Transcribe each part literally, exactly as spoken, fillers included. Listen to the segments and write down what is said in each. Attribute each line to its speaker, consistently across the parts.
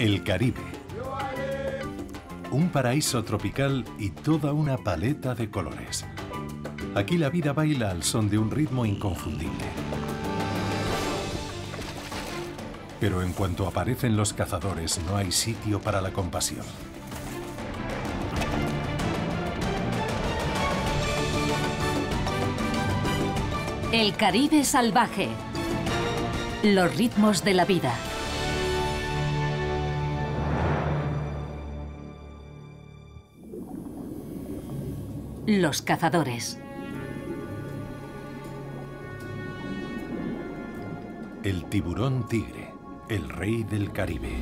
Speaker 1: El Caribe. Un paraíso tropical y toda una paleta de colores. Aquí la vida baila al son de un ritmo inconfundible. Pero en cuanto aparecen los cazadores, no hay sitio para la compasión.
Speaker 2: El Caribe salvaje. Los ritmos de la vida. Los cazadores.
Speaker 1: El tiburón tigre, el rey del Caribe.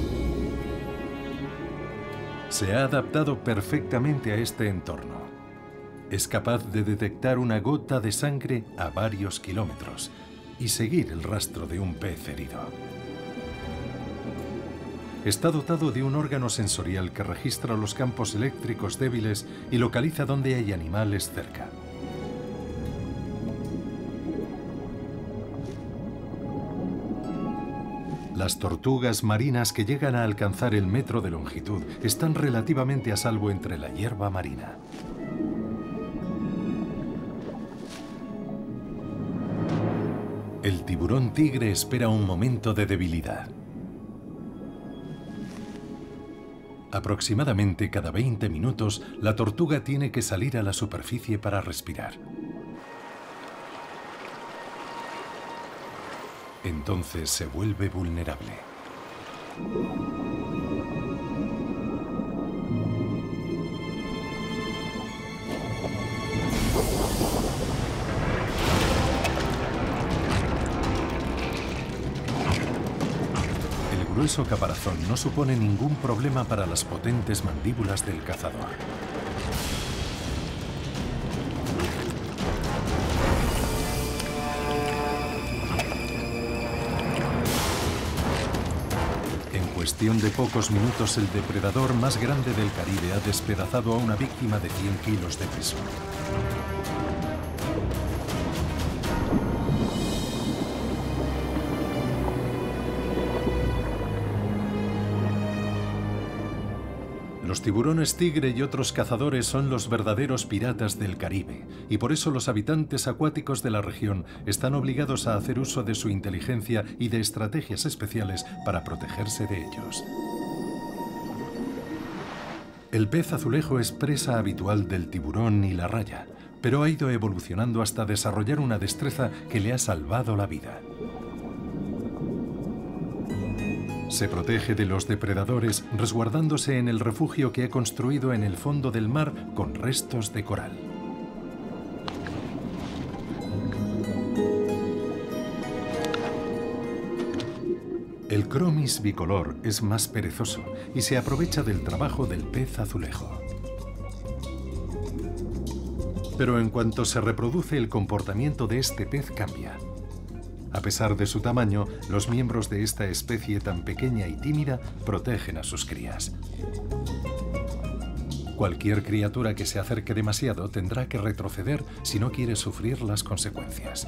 Speaker 1: Se ha adaptado perfectamente a este entorno. Es capaz de detectar una gota de sangre a varios kilómetros y seguir el rastro de un pez herido. Está dotado de un órgano sensorial que registra los campos eléctricos débiles y localiza dónde hay animales cerca. Las tortugas marinas que llegan a alcanzar el metro de longitud están relativamente a salvo entre la hierba marina. El tiburón tigre espera un momento de debilidad. Aproximadamente cada veinte minutos, la tortuga tiene que salir a la superficie para respirar. Entonces se vuelve vulnerable. El grueso caparazón no supone ningún problema para las potentes mandíbulas del cazador. En cuestión de pocos minutos, el depredador más grande del Caribe ha despedazado a una víctima de cien kilos de peso. Los tiburones tigre y otros cazadores son los verdaderos piratas del Caribe, y por eso los habitantes acuáticos de la región están obligados a hacer uso de su inteligencia y de estrategias especiales para protegerse de ellos. El pez azulejo es presa habitual del tiburón y la raya, pero ha ido evolucionando hasta desarrollar una destreza que le ha salvado la vida. Se protege de los depredadores resguardándose en el refugio que ha construido en el fondo del mar con restos de coral. El cromis bicolor es más perezoso y se aprovecha del trabajo del pez azulejo. Pero en cuanto se reproduce, el comportamiento de este pez cambia. A pesar de su tamaño, los miembros de esta especie tan pequeña y tímida protegen a sus crías. Cualquier criatura que se acerque demasiado tendrá que retroceder si no quiere sufrir las consecuencias.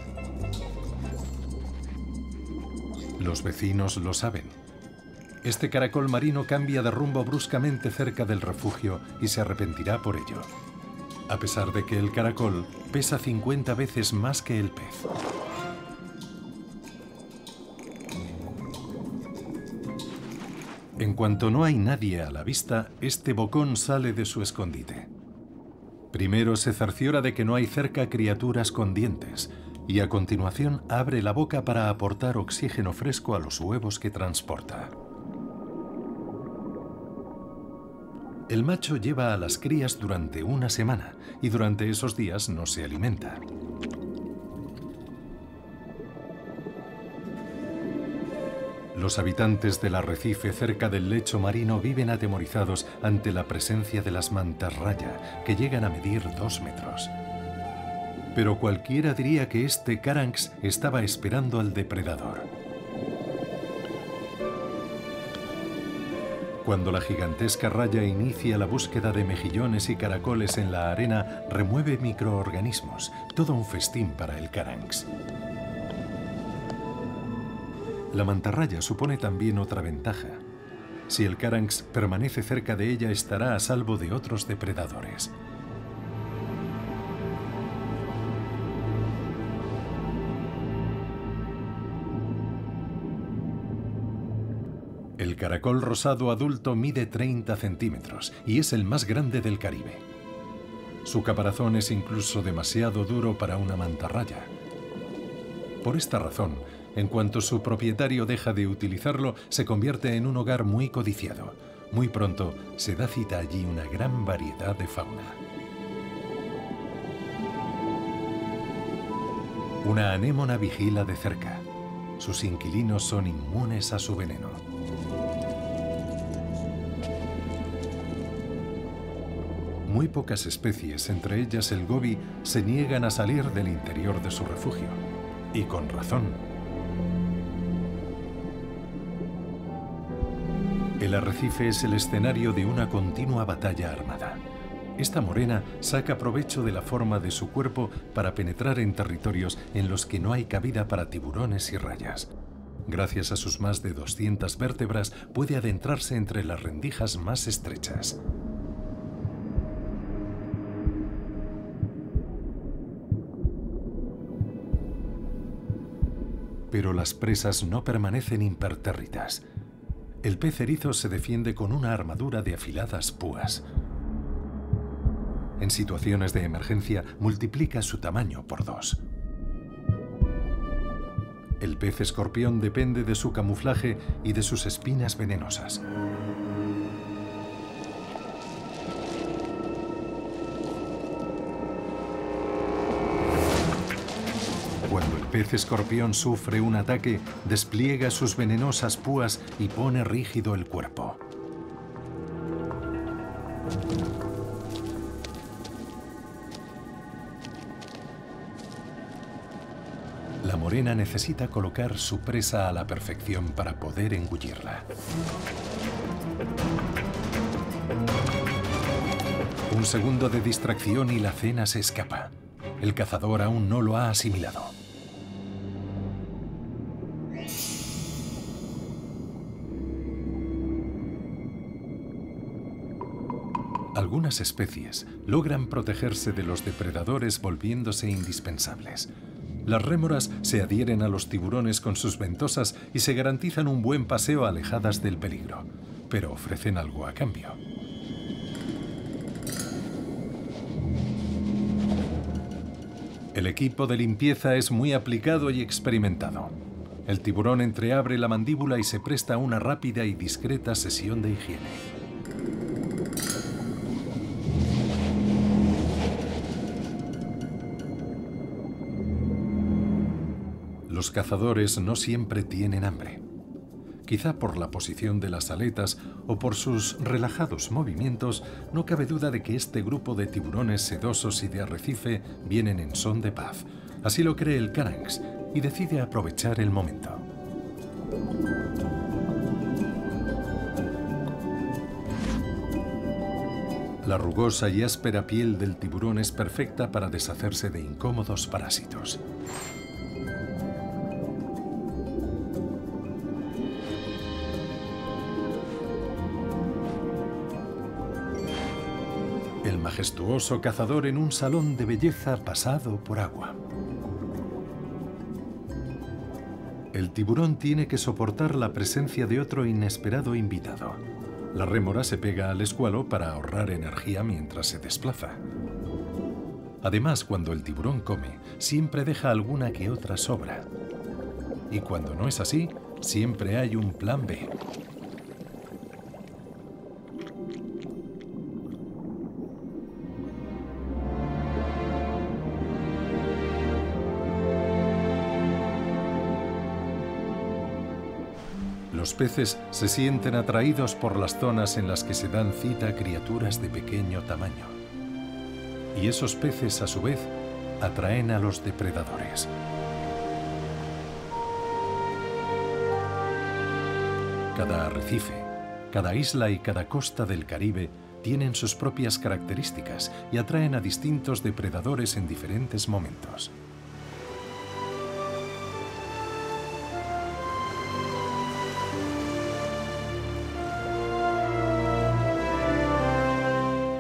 Speaker 1: Los vecinos lo saben. Este caracol marino cambia de rumbo bruscamente cerca del refugio y se arrepentirá por ello, a pesar de que el caracol pesa cincuenta veces más que el pez. En cuanto no hay nadie a la vista, este bocón sale de su escondite. Primero se cerciora de que no hay cerca criaturas con dientes y a continuación abre la boca para aportar oxígeno fresco a los huevos que transporta. El macho lleva a las crías durante una semana y durante esos días no se alimenta. Los habitantes del arrecife cerca del lecho marino viven atemorizados ante la presencia de las mantas raya, que llegan a medir dos metros. Pero cualquiera diría que este caranx estaba esperando al depredador. Cuando la gigantesca raya inicia la búsqueda de mejillones y caracoles en la arena, remueve microorganismos, todo un festín para el caranx. La mantarraya supone también otra ventaja. Si el caranx permanece cerca de ella, estará a salvo de otros depredadores. El caracol rosado adulto mide treinta centímetros y es el más grande del Caribe. Su caparazón es incluso demasiado duro para una mantarraya. Por esta razón, en cuanto su propietario deja de utilizarlo, se convierte en un hogar muy codiciado. Muy pronto se da cita allí una gran variedad de fauna. Una anémona vigila de cerca. Sus inquilinos son inmunes a su veneno. Muy pocas especies, entre ellas el gobi, se niegan a salir del interior de su refugio. Y con razón. El arrecife es el escenario de una continua batalla armada. Esta morena saca provecho de la forma de su cuerpo para penetrar en territorios en los que no hay cabida para tiburones y rayas. Gracias a sus más de doscientas vértebras, puede adentrarse entre las rendijas más estrechas. Pero las presas no permanecen impertérritas. El pez erizo se defiende con una armadura de afiladas púas. En situaciones de emergencia, multiplica su tamaño por dos. El pez escorpión depende de su camuflaje y de sus espinas venenosas. Cuando el pez escorpión sufre un ataque, despliega sus venenosas púas y pone rígido el cuerpo. La morena necesita colocar su presa a la perfección para poder engullirla. Un segundo de distracción y la cena se escapa. El cazador aún no lo ha asimilado. Algunas especies logran protegerse de los depredadores volviéndose indispensables. Las rémoras se adhieren a los tiburones con sus ventosas y se garantizan un buen paseo alejadas del peligro, pero ofrecen algo a cambio. El equipo de limpieza es muy aplicado y experimentado. El tiburón entreabre la mandíbula y se presta a una rápida y discreta sesión de higiene. Los cazadores no siempre tienen hambre. Quizá por la posición de las aletas o por sus relajados movimientos, no cabe duda de que este grupo de tiburones sedosos y de arrecife vienen en son de paz. Así lo cree el caranx y decide aprovechar el momento. La rugosa y áspera piel del tiburón es perfecta para deshacerse de incómodos parásitos. El majestuoso cazador en un salón de belleza pasado por agua. El tiburón tiene que soportar la presencia de otro inesperado invitado. La rémora se pega al escualo para ahorrar energía mientras se desplaza. Además, cuando el tiburón come, siempre deja alguna que otra sobra. Y cuando no es así, siempre hay un plan B. Los peces se sienten atraídos por las zonas en las que se dan cita criaturas de pequeño tamaño. Y esos peces, a su vez, atraen a los depredadores. Cada arrecife, cada isla y cada costa del Caribe tienen sus propias características y atraen a distintos depredadores en diferentes momentos.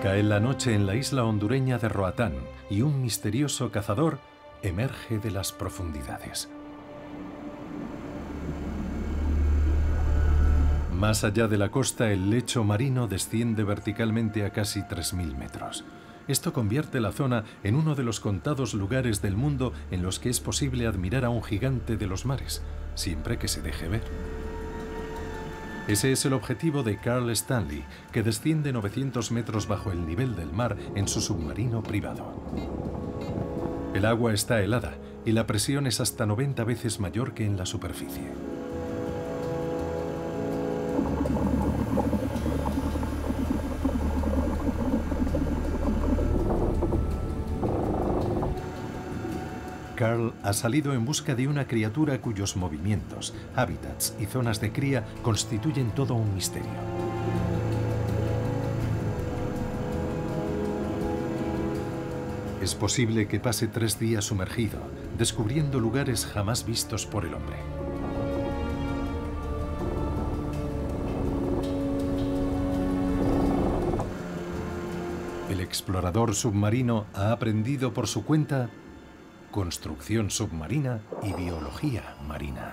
Speaker 1: Cae la noche en la isla hondureña de Roatán y un misterioso cazador emerge de las profundidades. Más allá de la costa, el lecho marino desciende verticalmente a casi tres mil metros. Esto convierte la zona en uno de los contados lugares del mundo en los que es posible admirar a un gigante de los mares, siempre que se deje ver. Ese es el objetivo de Carl Stanley, que desciende novecientos metros bajo el nivel del mar en su submarino privado. El agua está helada y la presión es hasta noventa veces mayor que en la superficie. Carl ha salido en busca de una criatura cuyos movimientos, hábitats y zonas de cría constituyen todo un misterio. Es posible que pase tres días sumergido, descubriendo lugares jamás vistos por el hombre. El explorador submarino ha aprendido por su cuenta construcción submarina y biología marina.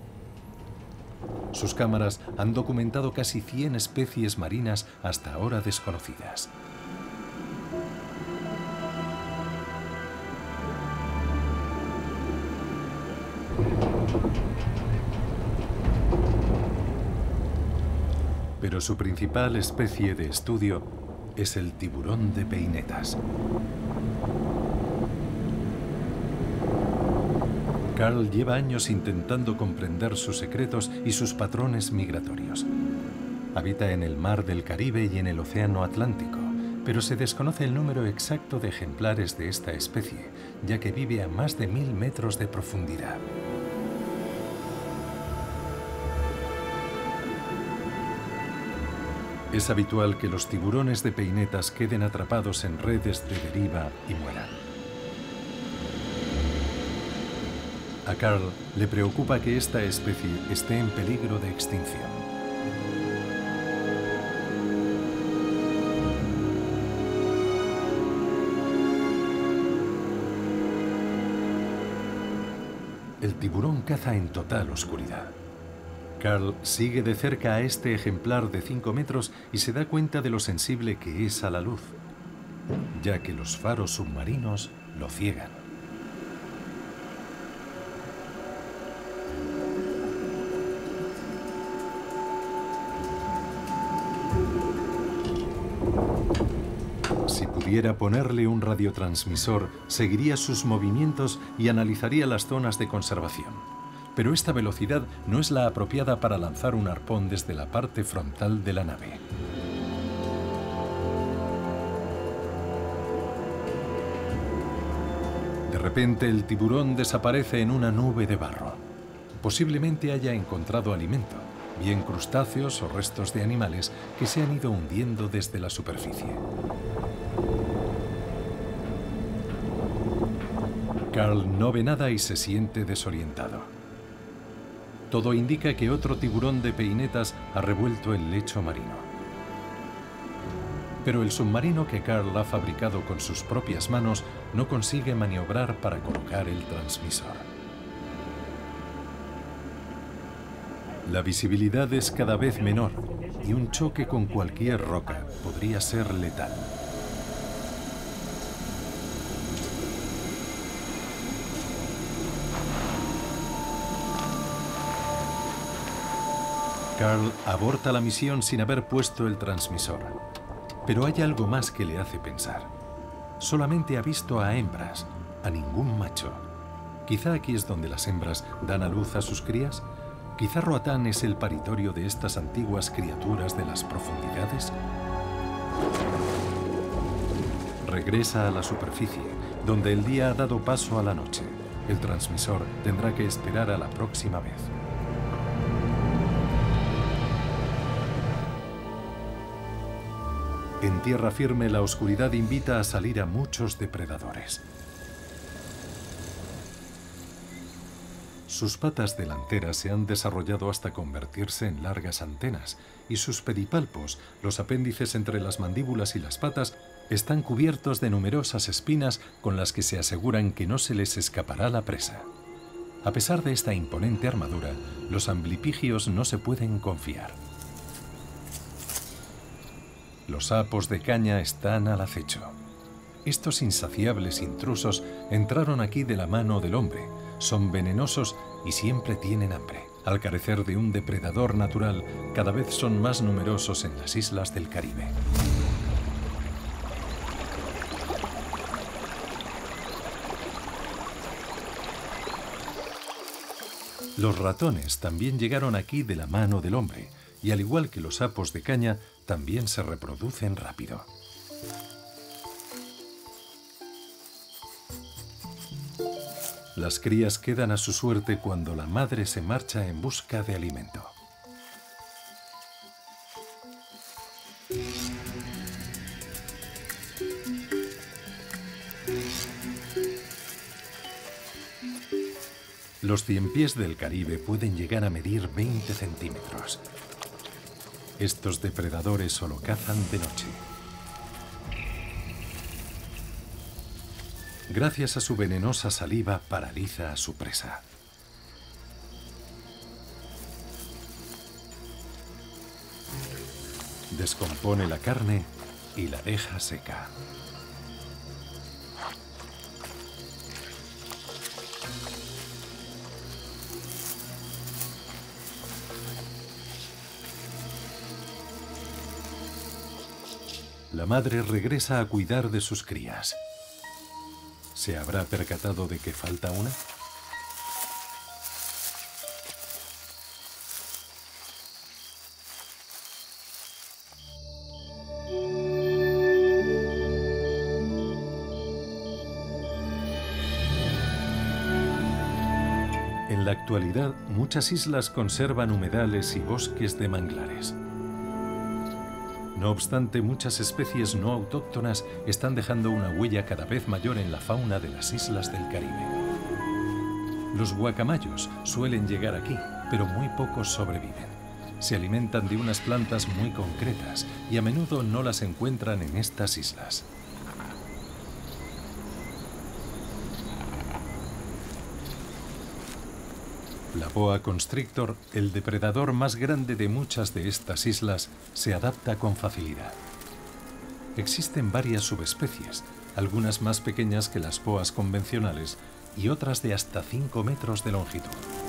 Speaker 1: Sus cámaras han documentado casi cien especies marinas hasta ahora desconocidas. Pero su principal especie de estudio es el tiburón de peinetas. Carl lleva años intentando comprender sus secretos y sus patrones migratorios. Habita en el mar del Caribe y en el océano Atlántico, pero se desconoce el número exacto de ejemplares de esta especie, ya que vive a más de mil metros de profundidad. Es habitual que los tiburones de peinetas queden atrapados en redes de deriva y mueran. A Carl le preocupa que esta especie esté en peligro de extinción. El tiburón caza en total oscuridad. Carl sigue de cerca a este ejemplar de cinco metros y se da cuenta de lo sensible que es a la luz, ya que los faros submarinos lo ciegan. Si pudiera ponerle un radiotransmisor, seguiría sus movimientos y analizaría las zonas de conservación. Pero esta velocidad no es la apropiada para lanzar un arpón desde la parte frontal de la nave. De repente, el tiburón desaparece en una nube de barro. Posiblemente haya encontrado alimento, bien crustáceos o restos de animales que se han ido hundiendo desde la superficie. Carl no ve nada y se siente desorientado. Todo indica que otro tiburón de peinetas ha revuelto el lecho marino. Pero el submarino que Carl ha fabricado con sus propias manos no consigue maniobrar para colocar el transmisor. La visibilidad es cada vez menor y un choque con cualquier roca podría ser letal. Carl aborta la misión sin haber puesto el transmisor. Pero hay algo más que le hace pensar. Solamente ha visto a hembras, a ningún macho. Quizá aquí es donde las hembras dan a luz a sus crías. Quizá Roatán es el paritorio de estas antiguas criaturas de las profundidades. Regresa a la superficie, donde el día ha dado paso a la noche. El transmisor tendrá que esperar a la próxima vez. En tierra firme, la oscuridad invita a salir a muchos depredadores. sus patas delanteras se han desarrollado hasta convertirse en largas antenas y sus pedipalpos, los apéndices entre las mandíbulas y las patas, están cubiertos de numerosas espinas con las que se aseguran que no se les escapará la presa. A pesar de esta imponente armadura, los amblipigios no se pueden confiar. Los sapos de caña están al acecho. Estos insaciables intrusos entraron aquí de la mano del hombre, son venenosos y siempre tienen hambre. Al carecer de un depredador natural, cada vez son más numerosos en las islas del Caribe. Los ratones también llegaron aquí de la mano del hombre, y al igual que los sapos de caña, también se reproducen rápido. Las crías quedan a su suerte cuando la madre se marcha en busca de alimento. Los ciempiés del Caribe pueden llegar a medir veinte centímetros. Estos depredadores solo cazan de noche. Gracias a su venenosa saliva, paraliza a su presa. Descompone la carne y la deja seca. La madre regresa a cuidar de sus crías. ¿Se habrá percatado de que falta una? En la actualidad, muchas islas conservan humedales y bosques de manglares. No obstante, muchas especies no autóctonas están dejando una huella cada vez mayor en la fauna de las islas del Caribe. Los guacamayos suelen llegar aquí, pero muy pocos sobreviven. Se alimentan de unas plantas muy concretas y a menudo no las encuentran en estas islas. La boa constrictor, el depredador más grande de muchas de estas islas, se adapta con facilidad. Existen varias subespecies, algunas más pequeñas que las boas convencionales y otras de hasta cinco metros de longitud.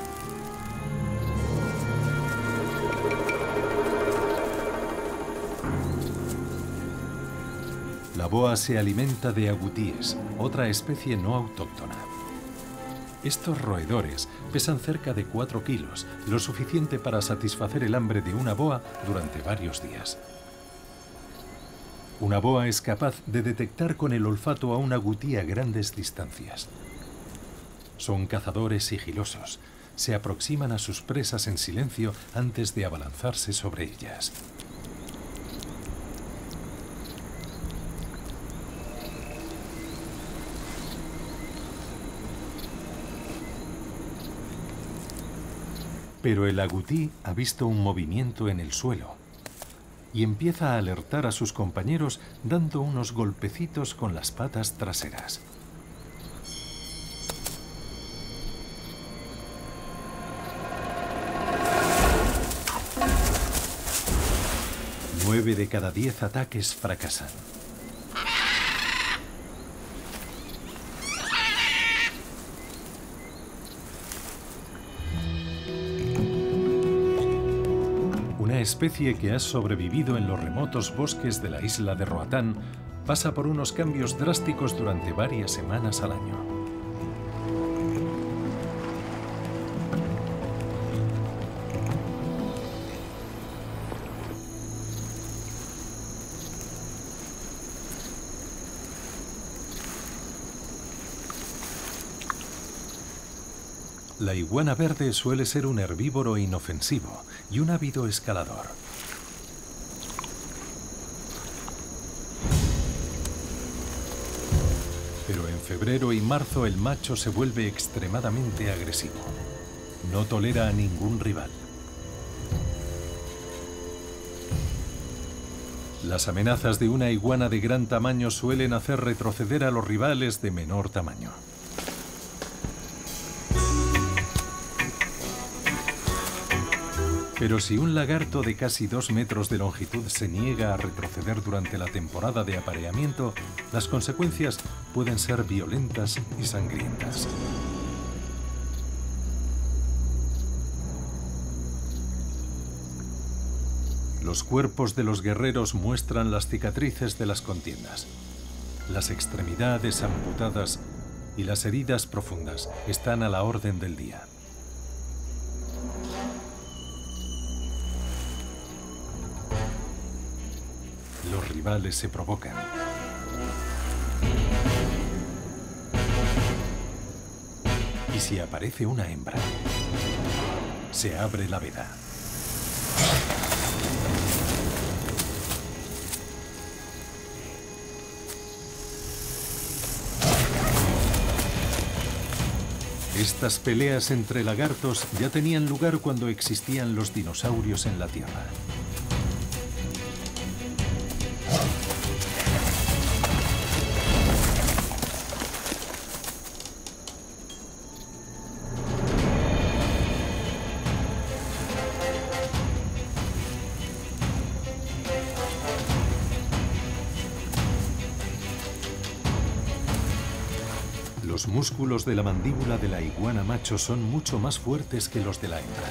Speaker 1: La boa se alimenta de agutíes, otra especie no autóctona. Estos roedores pesan cerca de cuatro kilos, lo suficiente para satisfacer el hambre de una boa durante varios días. Una boa es capaz de detectar con el olfato a un agutí a grandes distancias. Son cazadores sigilosos. Se aproximan a sus presas en silencio antes de abalanzarse sobre ellas. Pero el agutí ha visto un movimiento en el suelo y empieza a alertar a sus compañeros dando unos golpecitos con las patas traseras. Nueve de cada diez ataques fracasan. Una especie que ha sobrevivido en los remotos bosques de la isla de Roatán pasa por unos cambios drásticos durante varias semanas al año. La iguana verde suele ser un herbívoro inofensivo y un ávido escalador. Pero en febrero y marzo el macho se vuelve extremadamente agresivo. No tolera a ningún rival. Las amenazas de una iguana de gran tamaño suelen hacer retroceder a los rivales de menor tamaño. Pero si un lagarto de casi dos metros de longitud se niega a retroceder durante la temporada de apareamiento, las consecuencias pueden ser violentas y sangrientas. Los cuerpos de los guerreros muestran las cicatrices de las contiendas. Las extremidades amputadas y las heridas profundas están a la orden del día. Los rivales se provocan. Y si aparece una hembra, se abre la veda. Estas peleas entre lagartos ya tenían lugar cuando existían los dinosaurios en la Tierra. Los músculos de la mandíbula de la iguana macho son mucho más fuertes que los de la hembra.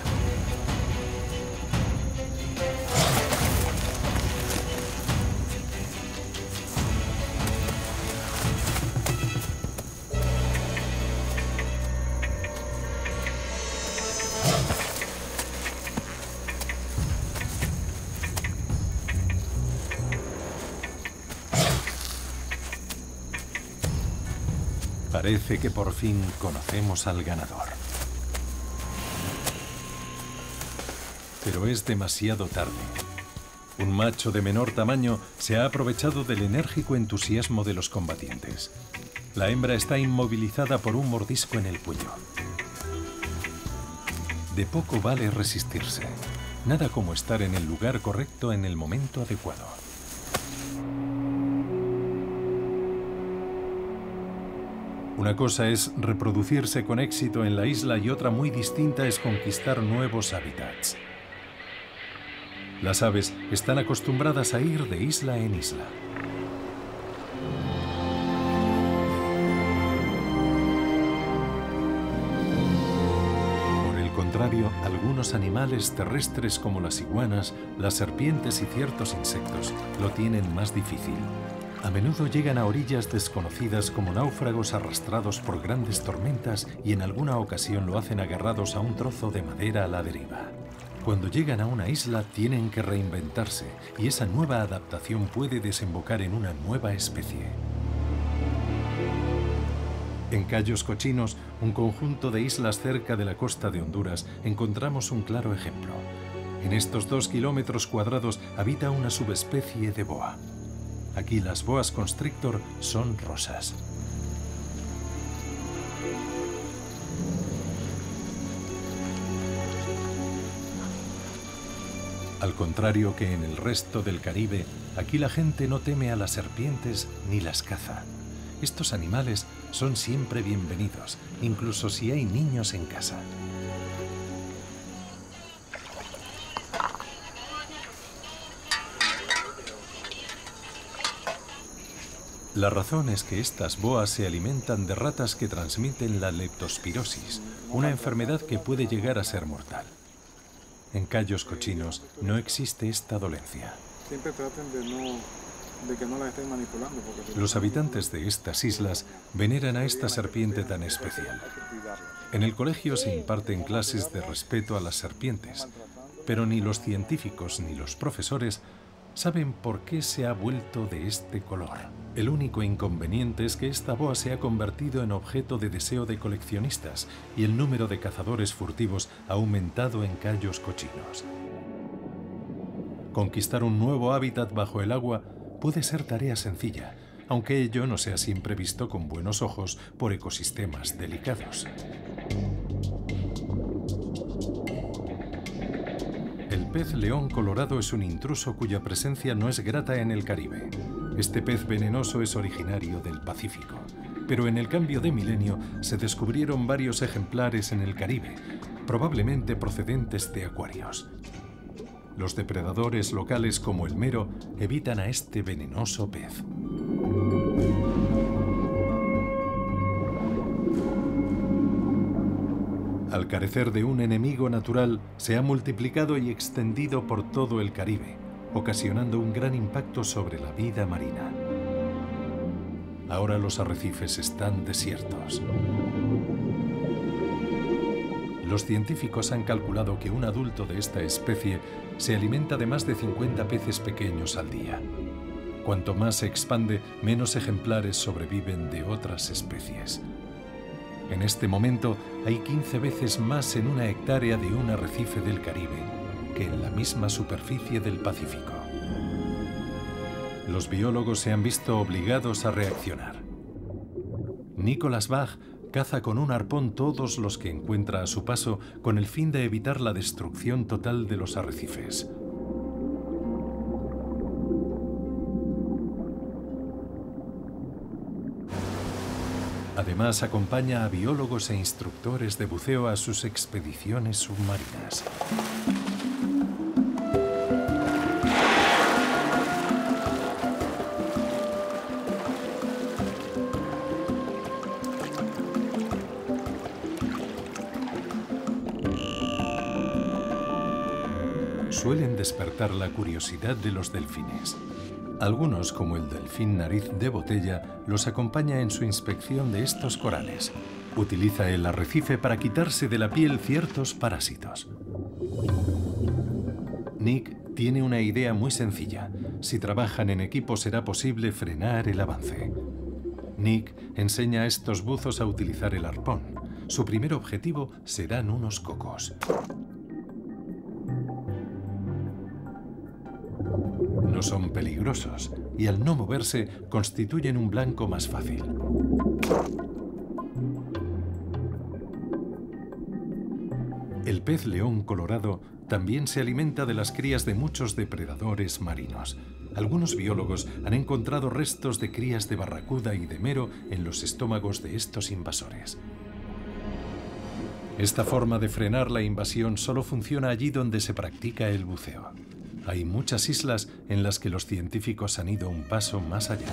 Speaker 1: Parece que por fin conocemos al ganador. Pero es demasiado tarde. Un macho de menor tamaño se ha aprovechado del enérgico entusiasmo de los combatientes. La hembra está inmovilizada por un mordisco en el cuello. De poco vale resistirse. Nada como estar en el lugar correcto en el momento adecuado. Una cosa es reproducirse con éxito en la isla y otra muy distinta es conquistar nuevos hábitats. Las aves están acostumbradas a ir de isla en isla. Por el contrario, algunos animales terrestres como las iguanas, las serpientes y ciertos insectos lo tienen más difícil. A menudo llegan a orillas desconocidas como náufragos arrastrados por grandes tormentas y en alguna ocasión lo hacen agarrados a un trozo de madera a la deriva. Cuando llegan a una isla tienen que reinventarse y esa nueva adaptación puede desembocar en una nueva especie. En Cayos Cochinos, un conjunto de islas cerca de la costa de Honduras, encontramos un claro ejemplo. En estos dos kilómetros cuadrados habita una subespecie de boa. Aquí las boas constrictor son rosas. Al contrario que en el resto del Caribe, aquí la gente no teme a las serpientes ni las caza. Estos animales son siempre bienvenidos, incluso si hay niños en casa. La razón es que estas boas se alimentan de ratas que transmiten la leptospirosis, una enfermedad que puede llegar a ser mortal. En Cayos Cochinos no existe esta dolencia.
Speaker 3: Siempre traten de, no, de que no la estén manipulando. Porque
Speaker 1: Los habitantes de estas islas veneran a esta serpiente tan especial. En el colegio se imparten clases de respeto a las serpientes, pero ni los científicos ni los profesores saben por qué se ha vuelto de este color. El único inconveniente es que esta boa se ha convertido en objeto de deseo de coleccionistas y el número de cazadores furtivos ha aumentado en Cayos Cochinos. Conquistar un nuevo hábitat bajo el agua puede ser tarea sencilla, aunque ello no sea siempre visto con buenos ojos por ecosistemas delicados. pez león colorado es un intruso cuya presencia no es grata en el Caribe. Este pez venenoso es originario del Pacífico, pero en el cambio de milenio se descubrieron varios ejemplares en el Caribe, probablemente procedentes de acuarios. Los depredadores locales como el mero evitan a este venenoso pez. Al carecer de un enemigo natural, se ha multiplicado y extendido por todo el Caribe, ocasionando un gran impacto sobre la vida marina. Ahora los arrecifes están desiertos. Los científicos han calculado que un adulto de esta especie se alimenta de más de cincuenta peces pequeños al día. Cuanto más se expande, menos ejemplares sobreviven de otras especies. En este momento hay quince veces más en una hectárea de un arrecife del Caribe que en la misma superficie del Pacífico. Los biólogos se han visto obligados a reaccionar. Nicholas Bach caza con un arpón todos los que encuentra a su paso con el fin de evitar la destrucción total de los arrecifes. Además, acompaña a biólogos e instructores de buceo a sus expediciones submarinas. Suelen despertar la curiosidad de los delfines. Algunos, como el delfín nariz de botella, los acompaña en su inspección de estos corales. Utiliza el arrecife para quitarse de la piel ciertos parásitos. Nick tiene una idea muy sencilla. Si trabajan en equipo será posible frenar el avance. Nick enseña a estos buzos a utilizar el arpón. Su primer objetivo serán unos cocos. No son peligrosos y al no moverse constituyen un blanco más fácil. El pez león colorado también se alimenta de las crías de muchos depredadores marinos. Algunos biólogos han encontrado restos de crías de barracuda y de mero en los estómagos de estos invasores. Esta forma de frenar la invasión solo funciona allí donde se practica el buceo. Hay muchas islas en las que los científicos han ido un paso más allá.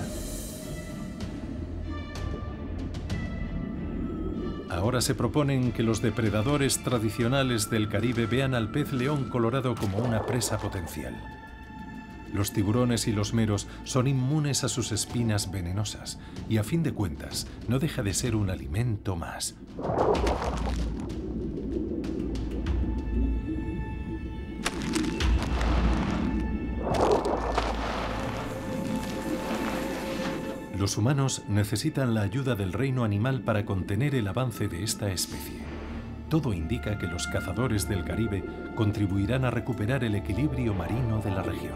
Speaker 1: Ahora se proponen que los depredadores tradicionales del Caribe vean al pez león colorado como una presa potencial. Los tiburones y los meros son inmunes a sus espinas venenosas y, a fin de cuentas, no deja de ser un alimento más. Los humanos necesitan la ayuda del reino animal para contener el avance de esta especie. Todo indica que los cazadores del Caribe contribuirán a recuperar el equilibrio marino de la región.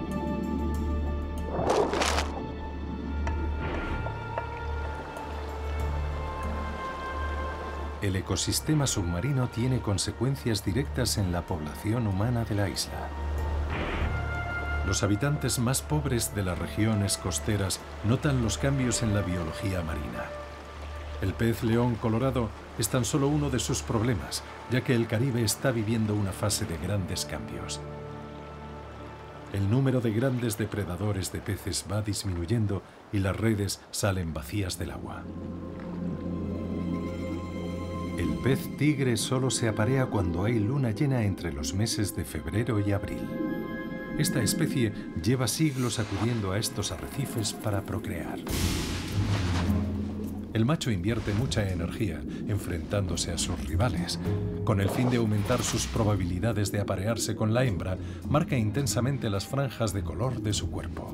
Speaker 1: El ecosistema submarino tiene consecuencias directas en la población humana de la isla. Los habitantes más pobres de las regiones costeras notan los cambios en la biología marina. El pez león colorado es tan solo uno de sus problemas, ya que el Caribe está viviendo una fase de grandes cambios. El número de grandes depredadores de peces va disminuyendo y las redes salen vacías del agua. El pez tigre solo se aparea cuando hay luna llena entre los meses de febrero y abril. Esta especie lleva siglos acudiendo a estos arrecifes para procrear. El macho invierte mucha energía enfrentándose a sus rivales. Con el fin de aumentar sus probabilidades de aparearse con la hembra, marca intensamente las franjas de color de su cuerpo.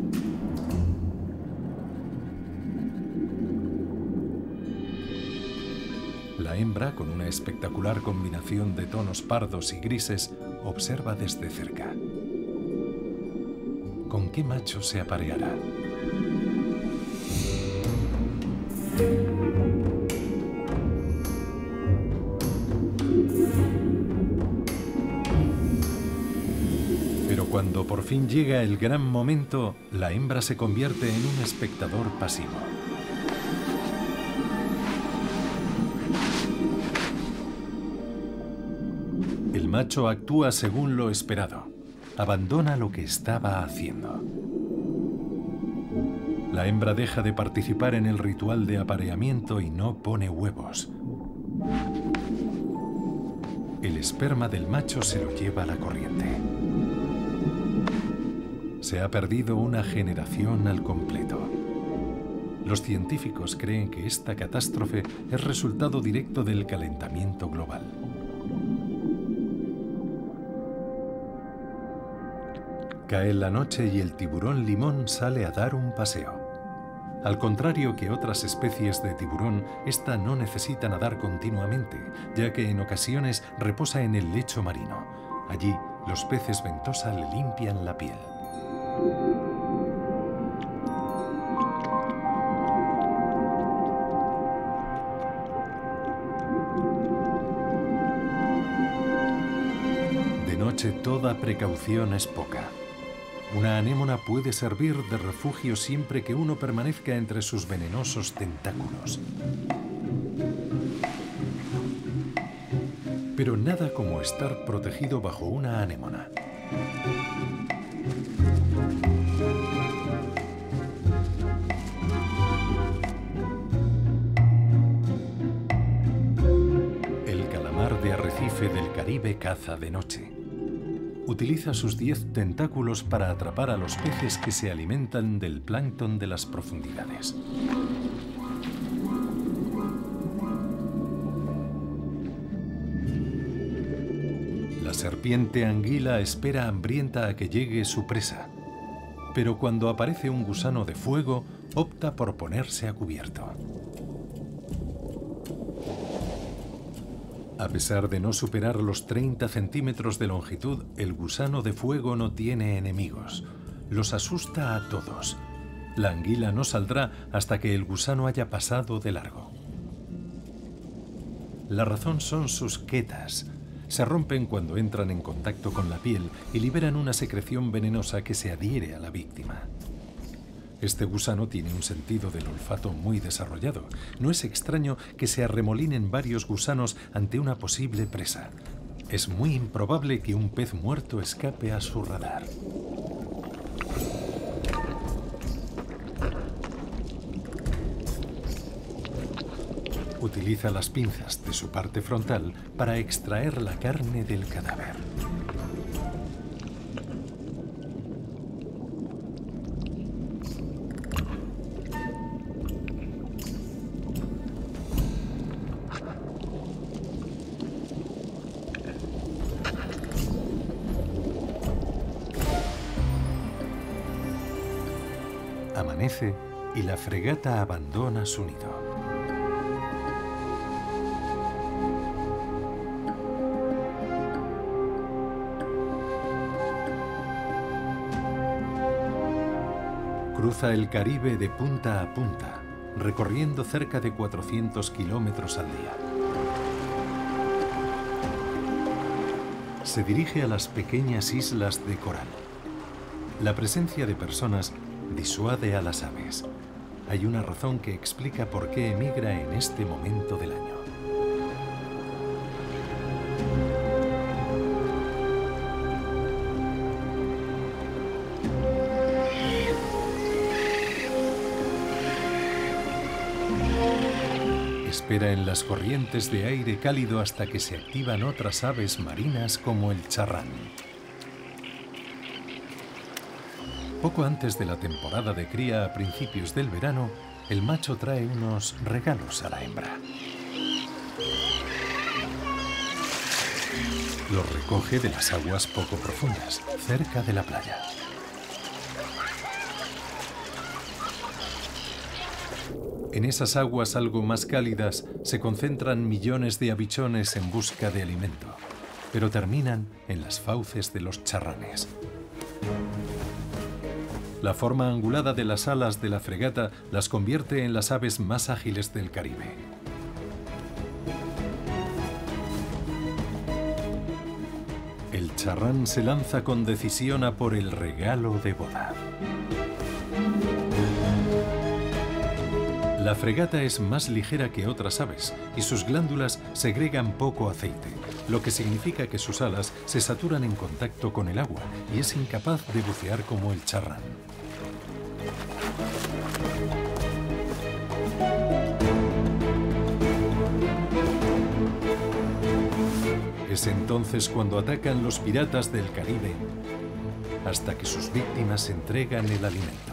Speaker 1: La hembra, con una espectacular combinación de tonos pardos y grises, observa desde cerca. ¿Con qué macho se apareará? Pero cuando por fin llega el gran momento, la hembra se convierte en un espectador pasivo. El macho actúa según lo esperado. Abandona lo que estaba haciendo. La hembra deja de participar en el ritual de apareamiento y no pone huevos. El esperma del macho se lo lleva a la corriente. Se ha perdido una generación al completo. Los científicos creen que esta catástrofe es resultado directo del calentamiento global. Cae la noche y el tiburón limón sale a dar un paseo. Al contrario que otras especies de tiburón, esta no necesita nadar continuamente, ya que en ocasiones reposa en el lecho marino. Allí, los peces ventosa le limpian la piel. De noche toda precaución es poca. Una anémona puede servir de refugio siempre que uno permanezca entre sus venenosos tentáculos. Pero nada como estar protegido bajo una anémona. El calamar de arrecife del Caribe caza de noche. Utiliza sus diez tentáculos para atrapar a los peces que se alimentan del plancton de las profundidades. La serpiente anguila espera hambrienta a que llegue su presa, pero cuando aparece un gusano de fuego, opta por ponerse a cubierto. A pesar de no superar los treinta centímetros de longitud, el gusano de fuego no tiene enemigos. Los asusta a todos. La anguila no saldrá hasta que el gusano haya pasado de largo. La razón son sus quetas. Se rompen cuando entran en contacto con la piel y liberan una secreción venenosa que se adhiere a la víctima. Este gusano tiene un sentido del olfato muy desarrollado. No es extraño que se arremolinen varios gusanos ante una posible presa. Es muy improbable que un pez muerto escape a su radar. Utiliza las pinzas de su parte frontal para extraer la carne del cadáver. Amanece y la fregata abandona su nido. Cruza el Caribe de punta a punta, recorriendo cerca de cuatrocientos kilómetros al día. Se dirige a las pequeñas islas de coral. La presencia de personas disuade a las aves. Hay una razón que explica por qué emigra en este momento del año. Espera en las corrientes de aire cálido hasta que se activan otras aves marinas como el charrán. Poco antes de la temporada de cría a principios del verano, el macho trae unos regalos a la hembra. Los recoge de las aguas poco profundas, cerca de la playa. En esas aguas algo más cálidas se concentran millones de habichones en busca de alimento, pero terminan en las fauces de los charranes. La forma angulada de las alas de la fregata las convierte en las aves más ágiles del Caribe. El El charrán se lanza con decisión a por el regalo de boda. La fregata es más ligera que otras aves y sus glándulas segregan poco aceite, lo que significa que sus alas se saturan en contacto con el agua y es incapaz de bucear como el charrán. Es entonces cuando atacan los piratas del Caribe hasta que sus víctimas entregan el alimento.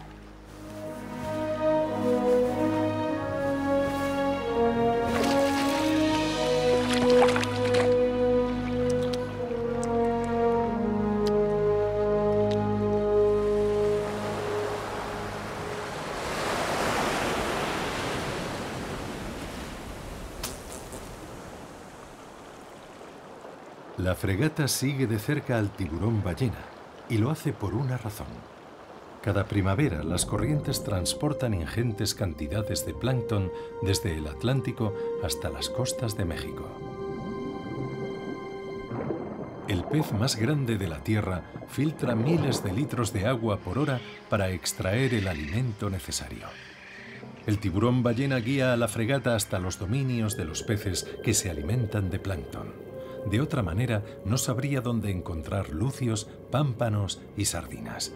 Speaker 1: La fregata sigue de cerca al tiburón ballena y lo hace por una razón. Cada primavera las corrientes transportan ingentes cantidades de plancton desde el Atlántico hasta las costas de México. El pez más grande de la Tierra filtra miles de litros de agua por hora para extraer el alimento necesario. El tiburón ballena guía a la fregata hasta los dominios de los peces que se alimentan de plancton. De otra manera, no sabría dónde encontrar lucios, pámpanos y sardinas.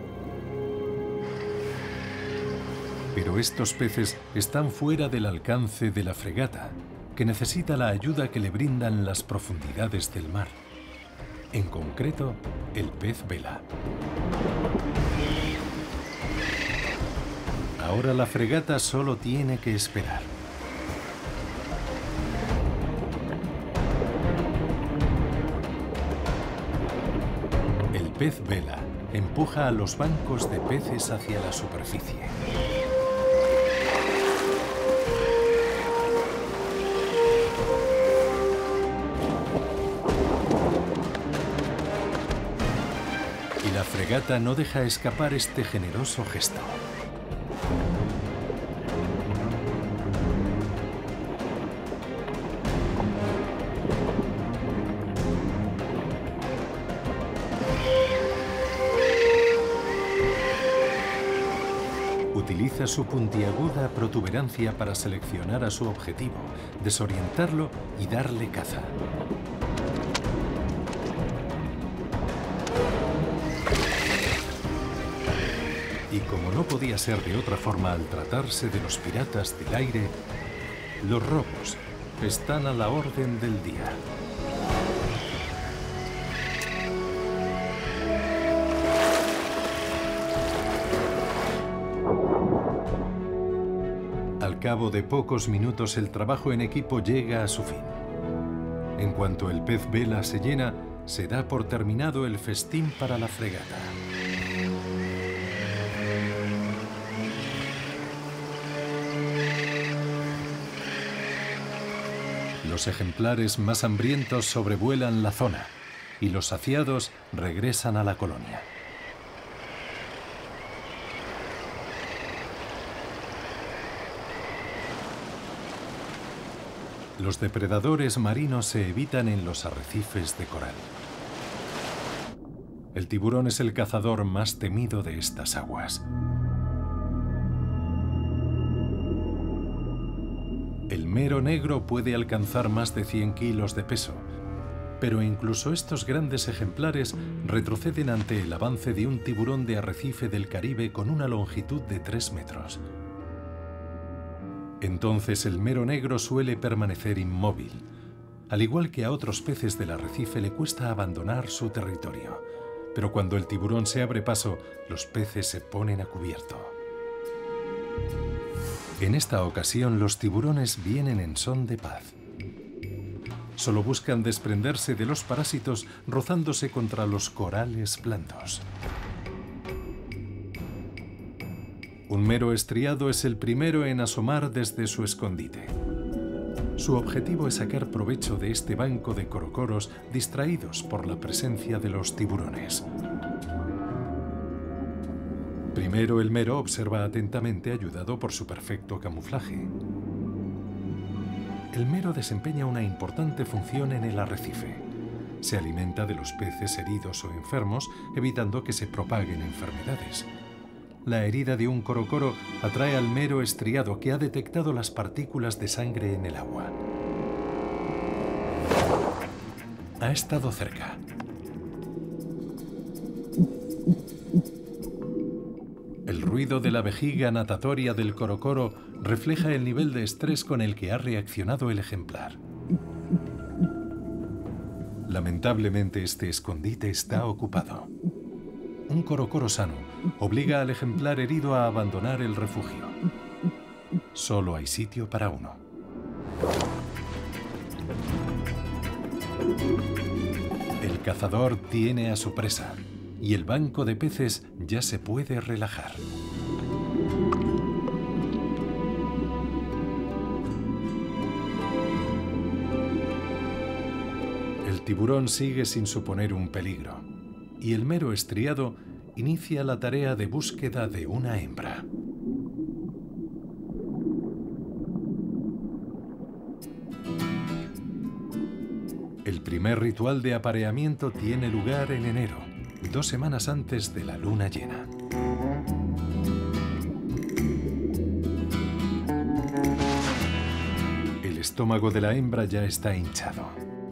Speaker 1: Pero estos peces están fuera del alcance de la fregata, que necesita la ayuda que le brindan las profundidades del mar. En concreto, el pez vela. Ahora la fregata solo tiene que esperar. El pez vela empuja a los bancos de peces hacia la superficie. Y la fregata no deja escapar este generoso gesto. Utiliza su puntiaguda protuberancia para seleccionar a su objetivo, desorientarlo y darle caza. Y como no podía ser de otra forma al tratarse de los piratas del aire, los robos están a la orden del día. Al cabo de pocos minutos el trabajo en equipo llega a su fin. En cuanto el pez vela se llena, se da por terminado el festín para la fregata. Los ejemplares más hambrientos sobrevuelan la zona y los saciados regresan a la colonia. Los depredadores marinos se evitan en los arrecifes de coral. El tiburón es el cazador más temido de estas aguas. El mero negro puede alcanzar más de cien kilos de peso, pero incluso estos grandes ejemplares retroceden ante el avance de un tiburón de arrecife del Caribe con una longitud de tres metros. Entonces el mero negro suele permanecer inmóvil. Al igual que a otros peces del arrecife le cuesta abandonar su territorio. Pero cuando el tiburón se abre paso, los peces se ponen a cubierto. En esta ocasión los tiburones vienen en son de paz. Solo buscan desprenderse de los parásitos rozándose contra los corales blandos. Un mero estriado es el primero en asomar desde su escondite. Su objetivo es sacar provecho de este banco de corocoros distraídos por la presencia de los tiburones. Primero el mero observa atentamente ayudado por su perfecto camuflaje. El mero desempeña una importante función en el arrecife. Se alimenta de los peces heridos o enfermos, evitando que se propaguen enfermedades. La herida de un corocoro atrae al mero estriado, que ha detectado las partículas de sangre en el agua. Ha estado cerca. El ruido de la vejiga natatoria del corocoro refleja el nivel de estrés con el que ha reaccionado el ejemplar. Lamentablemente, este escondite está ocupado. Un corocoro sano obliga al ejemplar herido a abandonar el refugio. Solo hay sitio para uno. El cazador tiene a su presa y el banco de peces ya se puede relajar. El tiburón sigue sin suponer un peligro y el mero estriado inicia la tarea de búsqueda de una hembra. El primer ritual de apareamiento tiene lugar en enero, dos semanas antes de la luna llena. El estómago de la hembra ya está hinchado.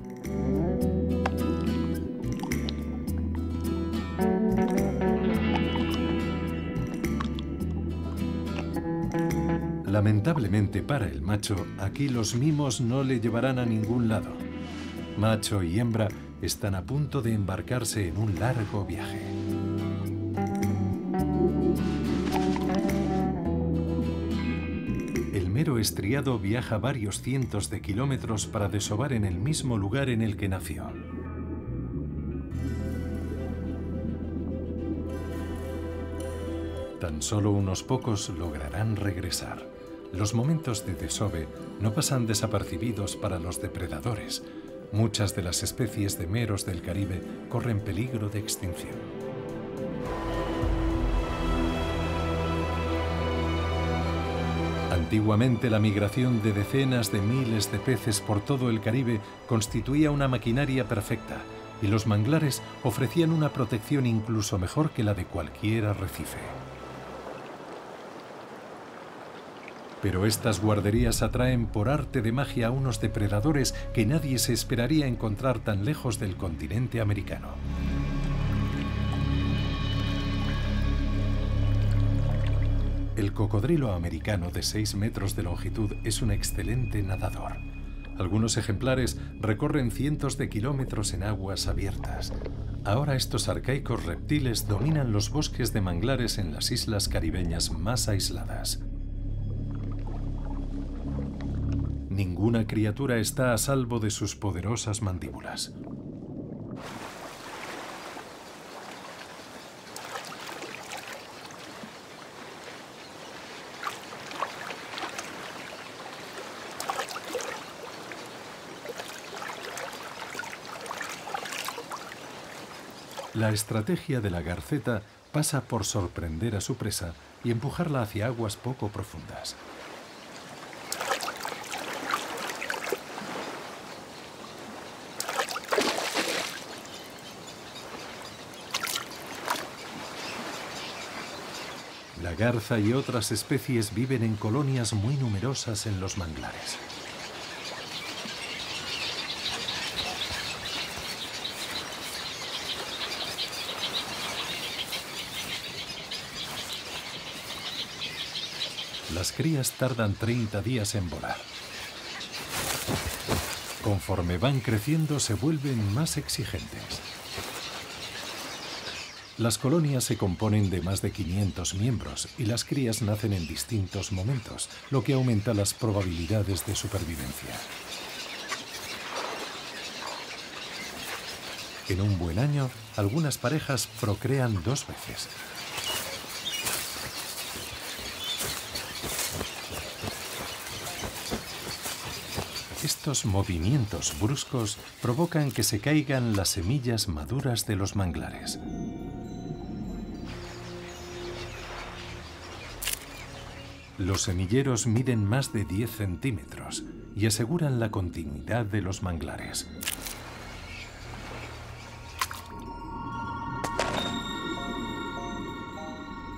Speaker 1: Lamentablemente para el macho, aquí los mimos no le llevarán a ningún lado. Macho y hembra están a punto de embarcarse en un largo viaje. El mero estriado viaja varios cientos de kilómetros para desovar en el mismo lugar en el que nació. Tan solo unos pocos lograrán regresar. Los momentos de desove no pasan desapercibidos para los depredadores. Muchas de las especies de meros del Caribe corren peligro de extinción. Antiguamente, la migración de decenas de miles de peces por todo el Caribe constituía una maquinaria perfecta, y los manglares ofrecían una protección incluso mejor que la de cualquier arrecife. Pero estas guarderías atraen por arte de magia a unos depredadores que nadie se esperaría encontrar tan lejos del continente americano. El cocodrilo americano de seis metros de longitud es un excelente nadador. Algunos ejemplares recorren cientos de kilómetros en aguas abiertas. Ahora estos arcaicos reptiles dominan los bosques de manglares en las islas caribeñas más aisladas. Ninguna criatura está a salvo de sus poderosas mandíbulas. La estrategia de la garceta pasa por sorprender a su presa y empujarla hacia aguas poco profundas. La garza y otras especies viven en colonias muy numerosas en los manglares. Las crías tardan treinta días en volar. Conforme van creciendo, se vuelven más exigentes. Las colonias se componen de más de quinientos miembros y las crías nacen en distintos momentos, lo que aumenta las probabilidades de supervivencia. En un buen año, algunas parejas procrean dos veces. Estos movimientos bruscos provocan que se caigan las semillas maduras de los manglares. Los semilleros miden más de diez centímetros y aseguran la continuidad de los manglares.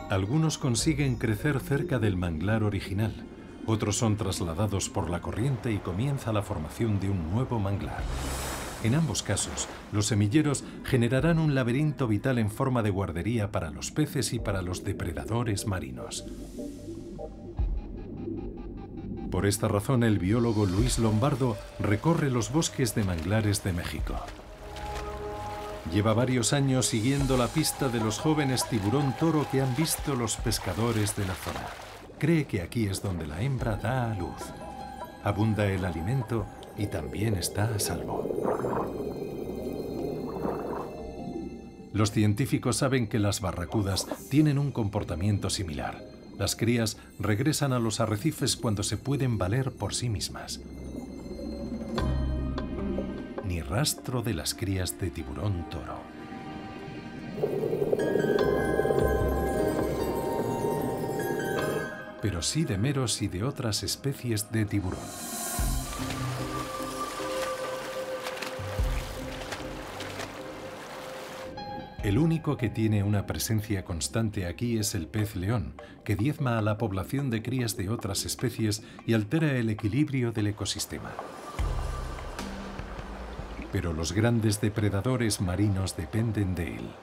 Speaker 1: Algunos consiguen crecer cerca del manglar original, otros son trasladados por la corriente y comienza la formación de un nuevo manglar. En ambos casos, los semilleros generarán un laberinto vital en forma de guardería para los peces y para los depredadores marinos. Por esta razón, el biólogo Luis Lombardo recorre los bosques de manglares de México. Lleva varios años siguiendo la pista de los jóvenes tiburón toro que han visto los pescadores de la zona. Cree que aquí es donde la hembra da a luz. Abunda el alimento y también está a salvo. Los científicos saben que las barracudas tienen un comportamiento similar. Las crías regresan a los arrecifes cuando se pueden valer por sí mismas. Ni rastro de las crías de tiburón toro. Pero sí de meros y de otras especies de tiburón. El único que tiene una presencia constante aquí es el pez león, que diezma a la población de crías de otras especies y altera el equilibrio del ecosistema. Pero los grandes depredadores marinos dependen de él.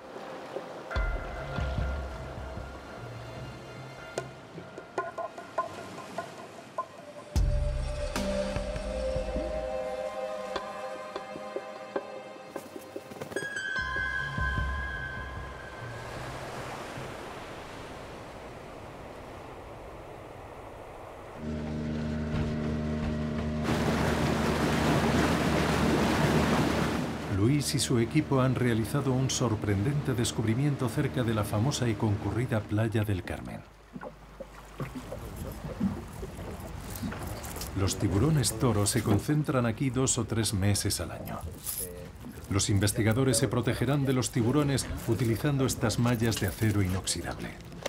Speaker 1: Luis y su equipo han realizado un sorprendente descubrimiento cerca de la famosa y concurrida Playa del Carmen. Los tiburones toro se concentran aquí dos o tres meses al año. Los investigadores se protegerán de los tiburones utilizando estas mallas de acero inoxidable.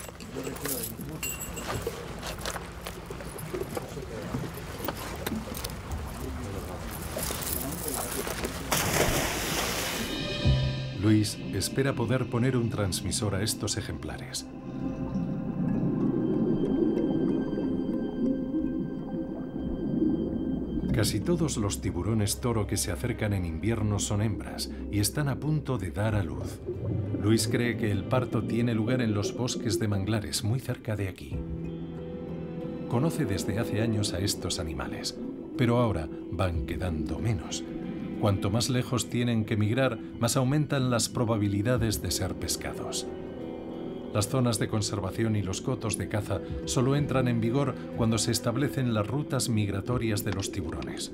Speaker 1: Luis espera poder poner un transmisor a estos ejemplares. Casi todos los tiburones toro que se acercan en invierno son hembras y están a punto de dar a luz. Luis cree que el parto tiene lugar en los bosques de manglares, muy cerca de aquí. Conoce desde hace años a estos animales, pero ahora van quedando menos. Cuanto más lejos tienen que migrar, más aumentan las probabilidades de ser pescados. Las zonas de conservación y los cotos de caza solo entran en vigor cuando se establecen las rutas migratorias de los tiburones.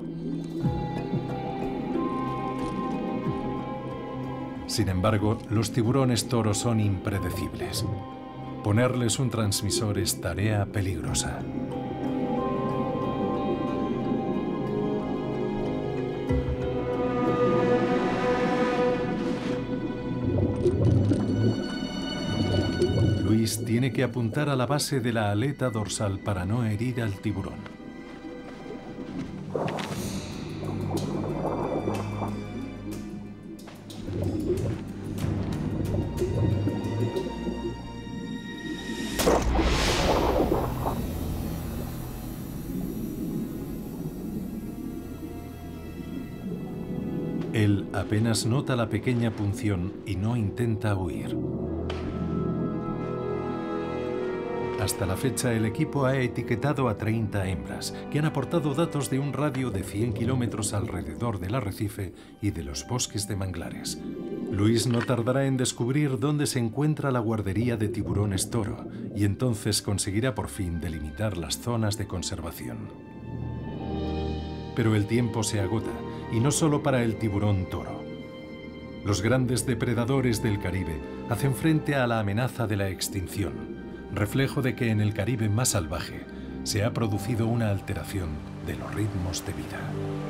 Speaker 1: Sin embargo, los tiburones toro son impredecibles. Ponerles un transmisor es tarea peligrosa. Luis tiene que apuntar a la base de la aleta dorsal para no herir al tiburón. Él apenas nota la pequeña punción y no intenta huir. Hasta la fecha, el equipo ha etiquetado a treinta hembras, que han aportado datos de un radio de cien kilómetros alrededor del arrecife y de los bosques de manglares. Luis no tardará en descubrir dónde se encuentra la guardería de tiburones toro, y entonces conseguirá por fin delimitar las zonas de conservación. Pero el tiempo se agota, y no solo para el tiburón toro. Los grandes depredadores del Caribe hacen frente a la amenaza de la extinción, reflejo de que en el Caribe más salvaje se ha producido una alteración de los ritmos de vida.